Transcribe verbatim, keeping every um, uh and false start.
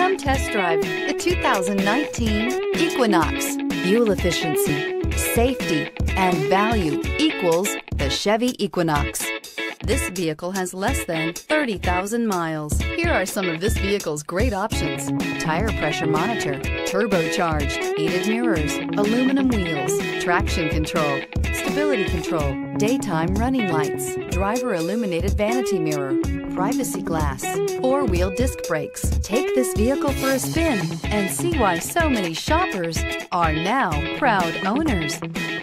Come test drive the two thousand nineteen Equinox. Fuel efficiency, safety, and value equals the Chevy Equinox. This vehicle has less than thirty thousand miles. Here are some of this vehicle's great options: tire pressure monitor, turbocharged, heated mirrors, aluminum wheels, traction control, stability control, daytime running lights, driver illuminated vanity mirror, privacy glass, four-wheel disc brakes. Take this vehicle for a spin and see why so many shoppers are now proud owners.